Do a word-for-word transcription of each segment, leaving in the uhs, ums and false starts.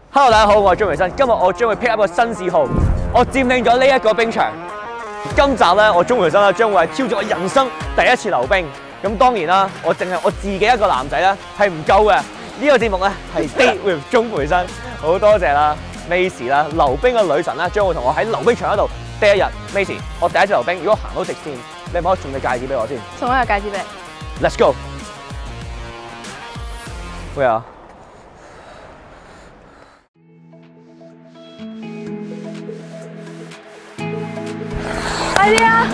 Hello， 大家好，我係張維新。今日我將會 pick up 一個新嗜好，我佔領咗呢一個冰場。今集咧，我鐘培生咧將會係挑戰我人生第一次溜冰。咁當然啦，我淨係我自己一個男仔咧係唔夠嘅。呢、這個節目咧係 Date with 鐘培生，好多謝啦 Macy 啦，溜冰嘅女神啦，將會同我喺溜冰場嗰度第一日。Macy， 我第一次溜冰，如果行到直線，你可唔可以送隻戒指俾我先？ 送一個戒指俾你。 Let's go。喂啊！ 快啲啊！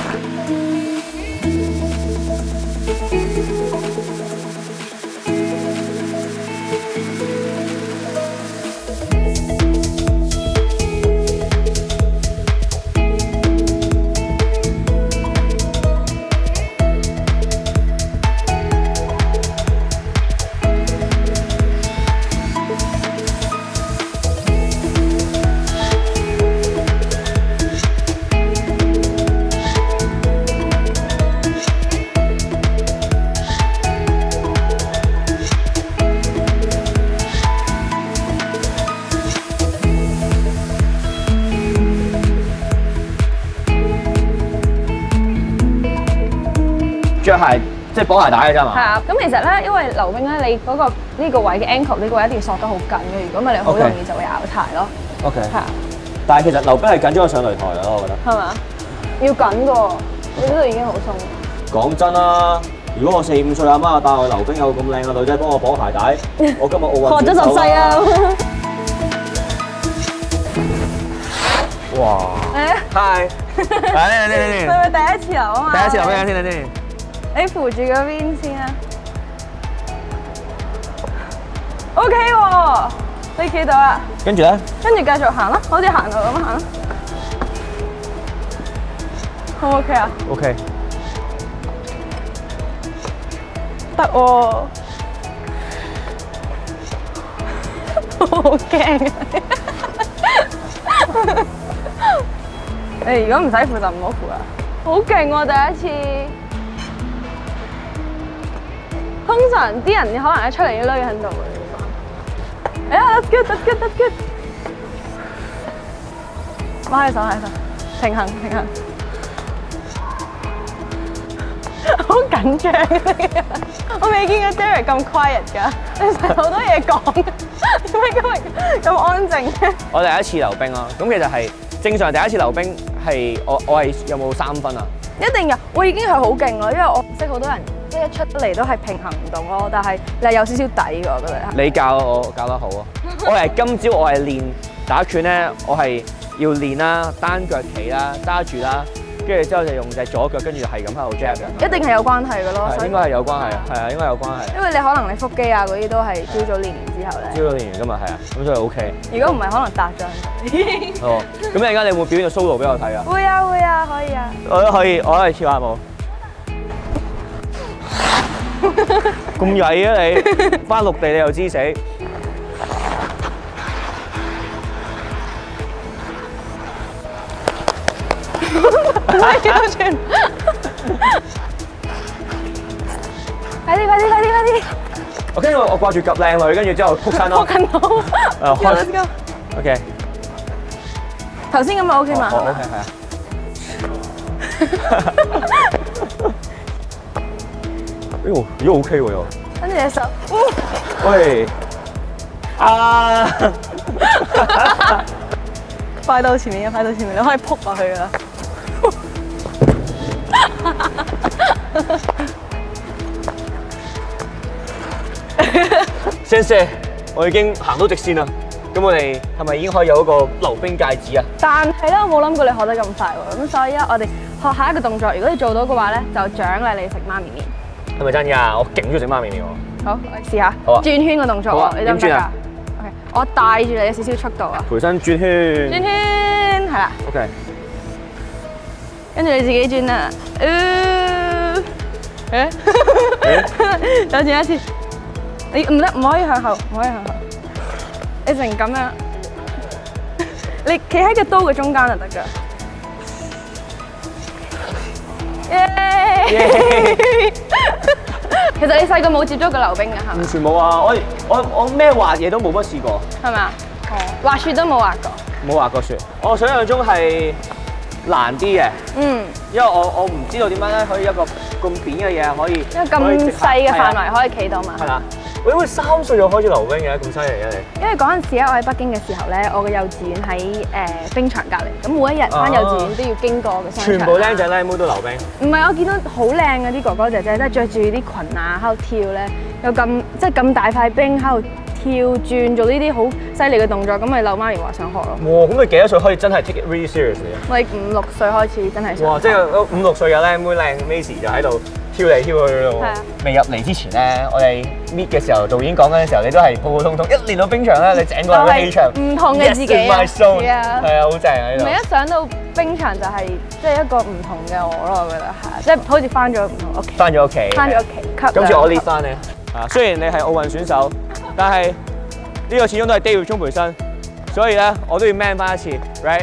着鞋即係綁鞋帶嘅啫嘛。 係啊，咁其實咧，因為溜冰咧，你嗰、那個呢、這個位嘅 ankle 呢個位一定要索得好緊嘅，如果唔係你好容易就會拗柴咯。 OK。係啊。 但係其實溜冰係緊張過上擂台咯，我覺得。 係嘛？要緊㗎，你呢度已經好鬆。講真啦，如果我四五歲阿媽帶我去溜冰，有咁靚嘅女仔幫我綁鞋帶，我今日奧運學咗十世啊！ 哇！誒 ，Hi， 嚟嚟嚟嚟嚟。 係咪第一次溜啊嘛？ 第一次溜冰先，你先。 你扶住嗰邊先啊 ！OK 喎，你企到啦。 跟住咧？ 跟住繼續行啦，好似行路咁行啦。好唔 OK 啊 ？OK。 得喎。好驚啊！誒，如果唔使扶就唔好扶啦。好勁喎，第一次。通常啲人可能一出嚟要攆喺度嘅。哎呀 ，that's good，that's good，that's good。拉起手，拉起手，平衡，平衡。好緊張嘅，我未見過 Derek 咁 quiet 㗎，你成日好多嘢講，點解今日咁安靜嘅？ 我第一次溜冰咯，咁其實係正常第一次溜冰係我我係有冇三分啊？ 一定有，我已經係好勁咯，因為我識好多人。即係一出嚟都係平衡唔到咯，但係你係有少少底㗎，我覺得。你教我教得好啊！我係今朝我係練打拳咧，我係要練啦，單腳企啦，揸住啦，跟住之後就用隻左腳，跟住係咁喺度 jab 嘅。 一定係有關係㗎咯， 應該係有關係啊，係啊，應該有關係。 因為你可能你腹肌啊嗰啲都係朝早練完之後咧。 朝早練完㗎嘛，係啊，咁所以 OK。 如果唔係，可能搭咗喺度。 哦，咁陣間你會表演個 solo 俾我睇啊？ 會啊會啊，可以啊。 我都可以，我都係跳下舞。咁曳啊你！翻陸地你又知死。 唔可以調轉。快啲快啲快啲快啲！ 我跟住我掛住及靚女，跟住之後撲親咯。 撲緊到。 誒開。Let's go。OK。 頭先咁咪 OK 嘛？ 好 OK 係啊。喲，咦 OK 喎又。 跟住隻手。 喂。啊！ 快到前面嘅，快到前面，你可以撲落去㗎啦。 先生，我已經行到直線啦。咁我哋係咪已經可以有一個溜冰戒指啊？ 但係咧，我冇諗過你學得咁快喎。咁所以咧，我哋學下一個動作。如果你做到嘅話咧，就獎勵你食媽咪麵。 係咪真㗎？我勁中意食媽咪麵喎。 好，我試下。 好啊。 轉圈個動作喎，你得唔得㗎 ？OK，我帶住你有少少速度啊。 培生轉圈。 轉圈係啦。 OK。 跟住你自己轉啊。誒？再轉一次。你唔得，唔可以向後，唔可以向後。你成咁樣，你企喺個刀嘅中間就得㗎。耶！ 其實你細個冇接觸過溜冰㗎係咪？ 完全冇啊！我我我咩滑嘢都冇乜試過， 係咪啊？哦，滑雪都冇滑過。 冇滑過雪。我想象中係難啲嘅， 嗯， 因為我我唔知道點解咧可以一個咁扁嘅嘢可以， 因為咁細嘅範圍可以企到嘛。 係啦。喂，會三歲就開始溜冰嘅，咁犀利嘅你？ 因為嗰陣時咧，我喺北京嘅時候咧，我嘅幼稚園喺誒冰場隔離，咁每一日翻幼稚園都要經過嘅商場。 全部僆仔僆妹都溜冰。 唔係，我見到好靚嘅啲哥哥姐姐，即係着住啲裙啊，喺度跳咧，有咁即係咁大塊冰喺度跳轉，做呢啲好犀利嘅動作，咁咪溜媽咪話想學咯。 哇！咁你幾多歲可以真係 take it really seriously 啊？ 我五六歲開始真係想。 哇！即係五六歲嘅僆妹靚 Maisie 就喺度跳嚟跳去咯。 係啊。 未入嚟之前咧，我哋 meet 嘅時候，導演講緊嘅時候，你都係普普通通。一練到冰場咧，你整個人嘅氣場唔同嘅自己啊。 係啊，係啊，好正喺度。 唔係一上到冰場就係即係一個唔同嘅我咯，我覺得係，即係好似翻咗唔同屋企。 翻咗屋企。翻咗屋企。 今次我 lead 翻你。啊，雖然你係奧運選手，但係呢個始終都係 David 鍾培生，所以咧我都要 man 翻一次 ，right？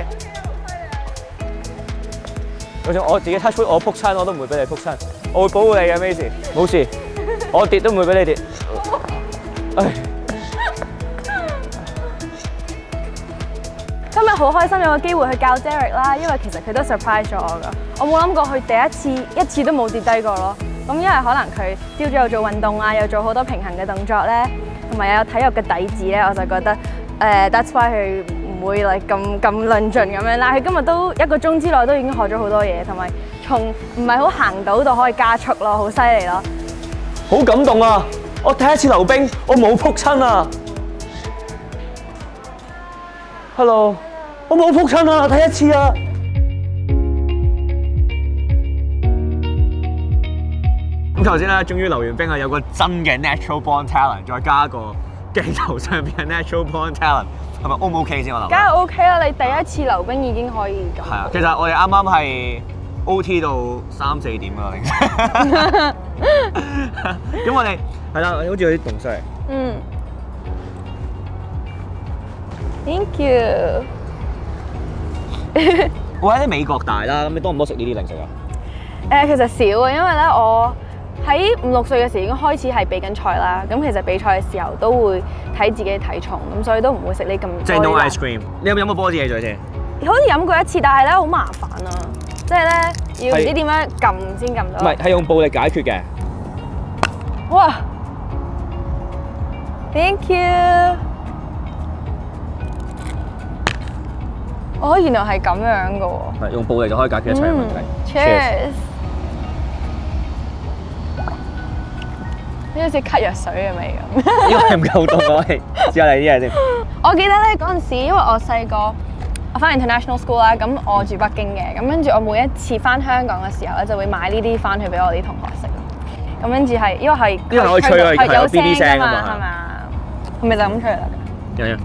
就算我自己 touch wood， 我撲親我都唔會俾你撲親，我會保護你嘅 Maisie， 冇事，我跌都唔會俾你跌。唉， 今日好開心有個機會去教 Derek 啦，因為其實佢都 surprise 咗我㗎，我冇諗過佢第一次一次都冇跌低過咯。咁因為可能佢朝早又做運動啊，又做好多平衡嘅動作咧，同埋有體育嘅底子咧，我就覺得誒、uh, that's why 佢唔會嚟咁咁論盡咁樣啦。佢今日都一個鐘之內都已經學咗好多嘢，同埋從唔係好行到到可以加速咯，好犀利咯！ 好感動啊！我第一次溜冰，我冇撲親啊 ！Hello， 我冇撲親啊，第一次啊！咁頭先咧，終於溜完冰啊，有個真嘅 natural born talent， 再加一個鏡頭上邊嘅 natural born talent， 係咪 O 唔 OK 先？我諗。 梗係 OK 啦！你第一次溜冰已經可以咁。 係啊，其實我哋啱啱係 O T 到三四點㗎啦，咁我哋係啦，好似有啲動勢。 嗯。Thank you 我喺啲美國大啦，咁你多唔多食呢啲零食啊？ 誒，其實少啊，因為咧我喺五六歲嘅時候已經開始係比緊賽啦。咁其實比賽嘅時候都會睇自己嘅體重，咁所以都唔會食呢咁多。 即係 no ice cream。你有冇飲過波子汽水先？ 好似飲過一次，但係咧好麻煩啊！即係咧要唔知點樣撳先撳到。 唔係，係用暴力解決嘅。 哇 ！Thank you。哦，原來係咁樣嘅喎。 係用暴力就可以解決一切問題。 Cheers！ 好似咳藥水嘅味咁。 呢個係唔夠凍啊！試下你啲嘢先。 我記得咧嗰陣時，因為我細個我翻 international school 啦，咁我住北京嘅，咁跟住我每一次翻香港嘅時候咧，就會買呢啲翻去俾我啲同學食。咁跟住係因為係因為可以吹啊， 係有 B B 聲㗎嘛， 啊嘛， 係咪啊？係咪就咁吹嚟㗎？ 有有。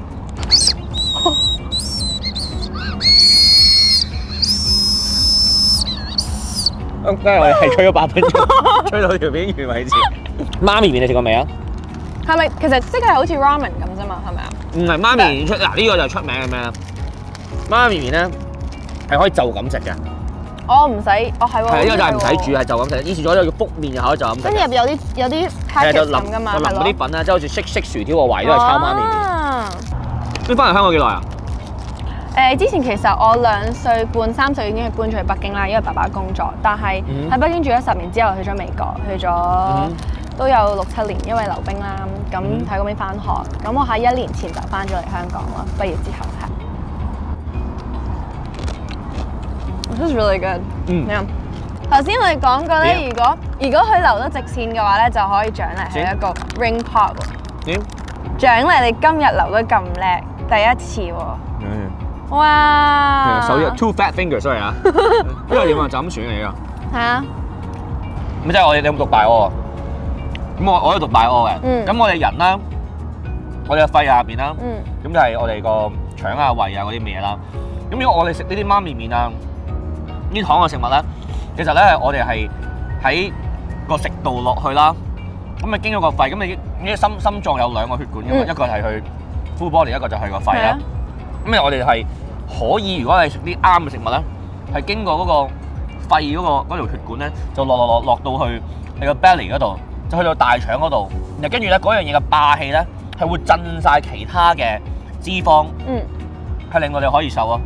咁梗係我哋係吹咗八分鐘，吹到條片完為止。媽咪麵你食過未啊？ 係咪其實即係好似 ramen 咁啫嘛？係咪啊？ 唔係媽咪麵出嗱呢個就係出名嘅咩咧？媽咪麵咧係可以就咁食嘅。 我唔使，我係喎。 係呢個就係唔使煮，係就咁食。以前仲有一個叫福麵又可以就咁食。 跟住入邊有啲有啲 packet 咁噶嘛， 係咯。淋嗰啲粉啊，即係好似識識薯條個位都係抄媽咪麵。你翻嚟香港幾耐啊？ 誒，之前其實我兩歲半三歲已經係搬咗去北京啦，因為爸爸工作。但係喺北京住咗十年之後，去咗美國，去咗都有六七年，因為溜冰啦。咁喺嗰邊翻學，咁我喺一年前就翻咗嚟香港啦。畢業之後係。This is really good。嗯。頭先我哋講過咧，如果如果佢溜得直線嘅話咧，就可以獎勵係一個 ring pop。點？獎勵你今日溜得咁叻，第一次喎。嗯。哇！ 手一 two fat fingers，sorry 啊。呢個點啊？就咁選嚟㗎。係啊。咁即係我哋你有冇讀大屙啊？咁我我都讀大屙嘅。嗯。咁我哋人啦，我哋嘅肺下邊啦，嗯。咁就係我哋個腸啊、胃啊嗰啲咩嘢啦。咁如果我哋食呢啲媽咪麵啊，呢啲糖嘅食物咧，其實咧我哋係喺個食道落去啦。咁咪經過個肺，咁你呢心心臟有兩個血管㗎嘛，一個係去 full body， 一個就係個肺啦。咁我哋係可以，如果係食啲啱嘅食物咧，係經過嗰個肺嗰個嗰條血管咧，就落落落落到去你個 belly 嗰度， 就去到大腸嗰度，然後跟住咧嗰樣嘢嘅霸氣咧係會震晒其他嘅脂肪， 嗯， 係令我哋可以瘦咯。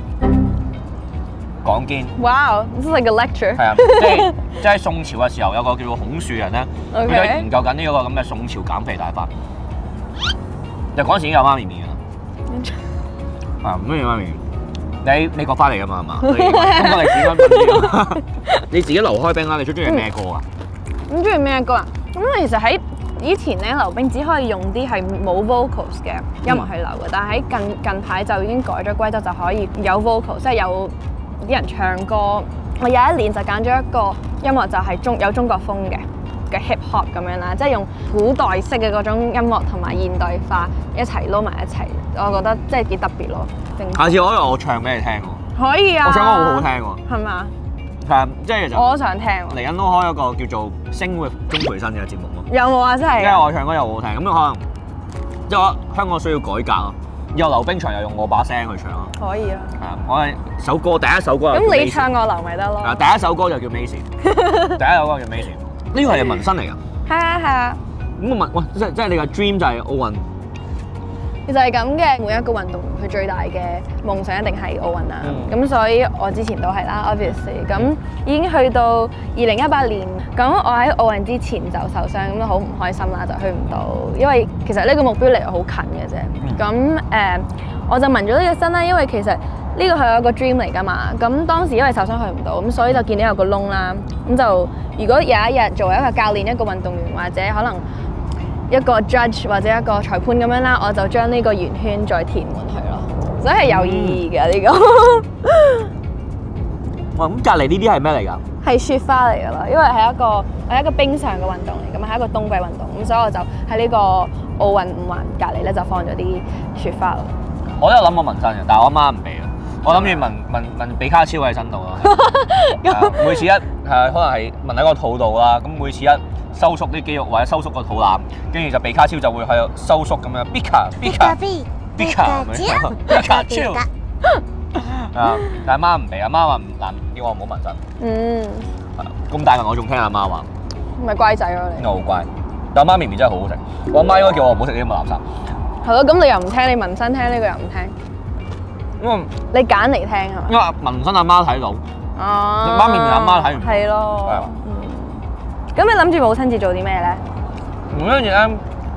講堅 Wow, this is like a lecture。 係啊，即係即係宋朝嘅時候有個叫做孔樹人咧，佢 Okay 就研究緊呢一個咁嘅宋朝減肥大法。就嗰陣時已經有媽咪麵啦，啊咩媽咪麵？你美國翻嚟㗎嘛係嘛？中國歷史嗰陣你自己留開冰啦，你最中意咩歌啊？ 咁中意咩歌啊？咁其實喺以前咧，溜冰只可以用啲係冇 vocals 嘅音樂去流嘅，但係喺近近排就已經改咗規則，就可以有 vocals， 即係有啲人唱歌。我有一年就揀咗一個音樂，就係中有中國風嘅嘅 hip hop 咁樣啦，即係用古代式嘅嗰種音樂同埋現代化一齊撈埋一齊，我覺得即係幾特別咯。 下次可以我唱俾你聽喎。 可以啊！ 我唱歌好好聽喎。 係嘛？ 係啊，即係其實我都想聽喎。 嚟緊都開一個叫做星會鍾培生嘅節目咯。 有冇啊？真係。 因為我唱歌又好好聽，咁可能即係我香港需要改革咯。以後溜冰場又用我把聲去唱咯。 可以啊。係啊，我係首歌第一首歌。 咁你唱我流咪得咯？ 啊，第一首歌就叫 Macy， 第一首歌叫 Macy。呢個係紋身嚟㗎。 係啊係啊。 咁我問，喂，即係即係你個 dream 就係奧運。 其實係咁嘅，每一個運動員佢最大嘅夢想一定係奧運啦。咁、嗯、所以我之前都係啦 ，obviously。咁已經去到二零一八年，咁我喺奧運之前就受傷，咁都好唔開心啦，就去唔到。因為其實呢個目標離我好近嘅啫。咁誒、呃，我就紋咗呢個身啦，因為其實呢個係我一個 dream 嚟㗎嘛。咁當時因為受傷去唔到，咁所以就見到有個窿啦。咁就如果有一日作為一個教練、一個運動員或者可能一個 judge 或者一個裁判咁樣啦，我就將呢個圓圈再填滿佢咯，所以係有意義嘅呢、嗯、個。 哇！咁隔離呢啲係咩嚟㗎？ 係雪花嚟㗎啦，因為係一個係一個冰上嘅運動嚟㗎嘛，係一個冬季運動，咁所以我就喺呢個奧運五環隔離咧就放咗啲雪花咯。 我都有諗過紋身嘅，但係我阿媽唔俾啊。我諗住紋紋紋比卡超喺身度咯。每次一係可能係紋喺個肚度啦，咁每次一收縮啲肌肉或者收縮個肚腩，跟住就比卡超就會喺度收縮咁樣。Bika Bika Bika Bika 超啊！但係媽唔俾，阿媽話唔難，叫我唔好紋身。嗯。咁大個我仲聽阿媽話。 咪乖仔咯你。 我好乖，但阿媽明明真係好好食。我阿媽應該叫我唔好食呢啲咁嘅垃圾。 係咯，咁你又唔聽，你紋身聽呢個又唔聽。 嗯。你揀嚟聽係嘛？ 因為紋身阿媽睇到。哦。媽明明阿媽睇唔到。 係咯。係啊。咁你諗住母親節做啲咩咧？ 母親節咧，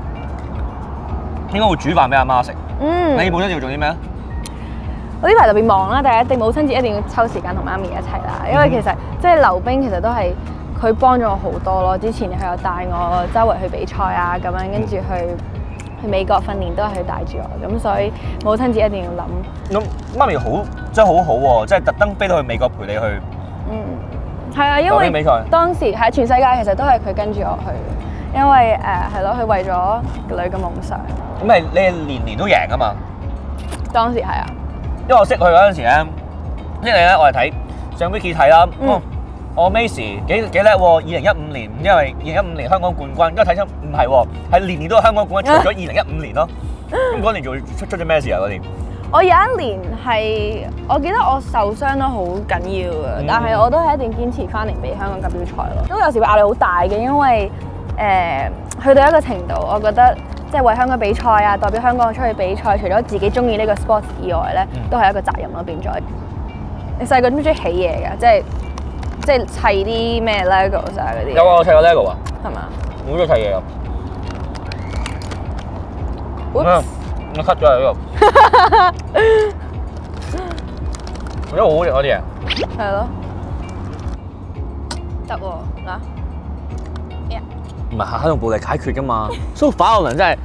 應該會煮飯俾阿媽食。嗯。你母親節要做啲咩？ 我呢排特別忙啦，但係一定母親節一定要抽時間同媽咪一齊啦。因為其實即係溜冰，其實都係佢幫咗我好多咯。之前佢有帶我周圍去比賽啊，咁樣跟住去去美國訓練都係佢帶住我，咁所以母親節一定要諗。 咁媽咪好真係好好喎，即係特登飛到去美國陪你去。嗯。 係啊，因為當時係全世界其實都係佢跟住我去，因為誒係咯，佢為咗個女嘅夢想。 咁係你係年年都贏啊嘛？ 當時係啊， 因為我識佢嗰陣時咧，因為咧我係睇上 Wiki 睇啦，哦，我 Macy 幾幾叻喎，二零一五年，因為二零一五年香港冠軍，跟住睇出唔係喎，係年年都係香港冠軍，除咗二零一五年咯。咁嗰年做出出咗咩事啊？嗰年？我有一年係，我記得我受傷都好緊要嘅，但係我都係一定堅持翻嚟俾香港錦標賽咯。都有時會壓力好大嘅，因為誒、呃、去到一個程度，我覺得即係為香港比賽啊，代表香港出去比賽，除咗自己中意呢個 sport 以外咧，都係一個責任咯，變咗。你細個中唔中意起嘢㗎？即係即係砌啲咩 Legos 啊嗰啲？有啊，我砌過 Lego 啊。係嘛？好中意砌嘢啊！我 cut 咗喺呢度，我覺得好好食嗰啲嘢。係咯，得喎嗱，唔係下下用暴力解決㗎嘛。蘇法奧倫真係，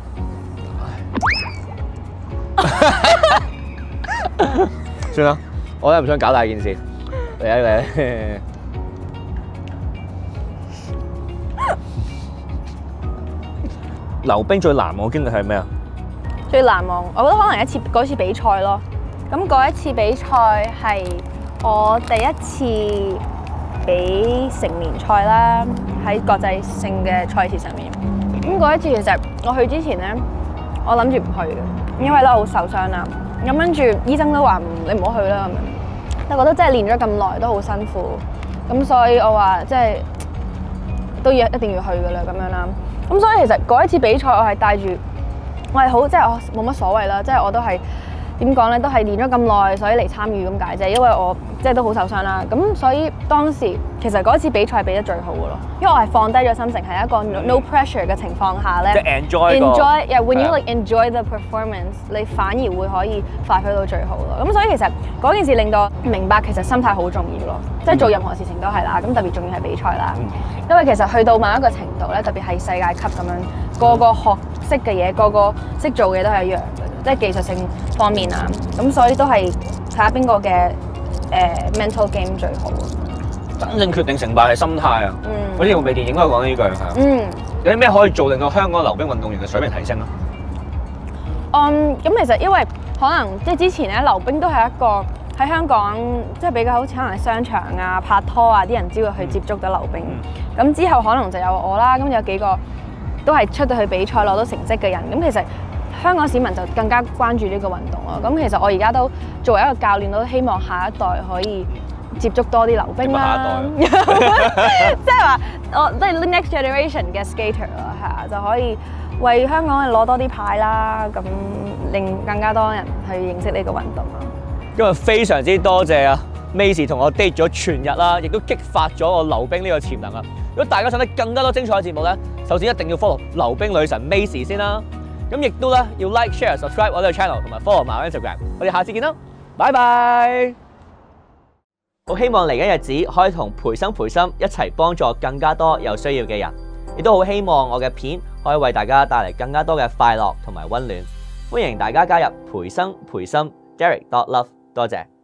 算啦，我都唔想搞大件事。嚟啊嚟啊！溜冰最難忘嘅經歷係咩啊？最難忘，我覺得可能一次嗰次比賽咯。咁嗰一次比賽係我第一次比成年賽啦，喺國際性嘅賽事上面。咁嗰一次其實我去之前咧，我諗住唔去嘅，因為咧我好受傷啦。咁跟住醫生都話你唔好去啦咁樣。但覺得真係練咗咁耐都好辛苦，咁所以我話即係都要一定要去㗎啦咁樣啦。咁所以其實嗰一次比賽我係帶住我係好即係我冇乜所謂啦，即係我都係。點講咧，都係練咗咁耐，所以嚟參與咁解啫。因為我即係都好受傷啦，咁所以當時其實嗰次比賽比得最好嘅咯。因為我係放低咗心情，係一個 no pressure 嘅情況下咧， 即係 enjoy enjoy yeah when you like enjoy the performance， 你反而會可以發揮到最好咯。咁所以其實嗰件事令到我明白其實心態好重要咯，即係做任何事情都係啦。咁特別重要係比賽啦，因為其實去到某一個程度咧，特別係世界級咁樣，個個學識嘅嘢，個個識做嘅都係一樣嘅。即係技術性方面啊，咁所以都係睇下邊個嘅誒 mental game 最好。 真正決定成敗係心態啊！嗯，好似我微電影都有講呢句係。嗯，有啲咩可以做令到香港溜冰運動員嘅水平提升啊？ 嗯，咁其實因為可能即係之前咧溜冰都係一個喺香港即係比較好似可能係商場啊、拍拖啊啲人只會去接觸到溜冰。咁、嗯、之後可能就有我啦，咁有幾個都係出到去比賽攞到成績嘅人。咁其實香港市民就更加關注呢個運動咯。咁其實我而家都作為一個教練，都希望下一代可以接觸多啲溜冰啦。即係話我即係 next generation 嘅 skater 啦，係啊，就可以為香港攞多啲牌啦，咁令更加多人去認識呢個運動咯。 今日非常之多謝啊 Maisie 同我 date 咗全日啦，亦都激發咗我溜冰呢個潛能啊！如果大家想睇更加多精彩嘅節目咧，首先一定要 follow 溜冰女神 Maisie 先啦。咁亦都咧要 like、share、subscribe 我哋嘅 channel 同埋 follow 埋我 Instagram。我哋下次見啦，拜拜！好希望嚟緊日子可以同培生培心一齊幫助更加多有需要嘅人，亦都好希望我嘅片可以為大家帶嚟更加多嘅快樂同埋溫暖。歡迎大家加入培生培心 Derek dot love， 多謝。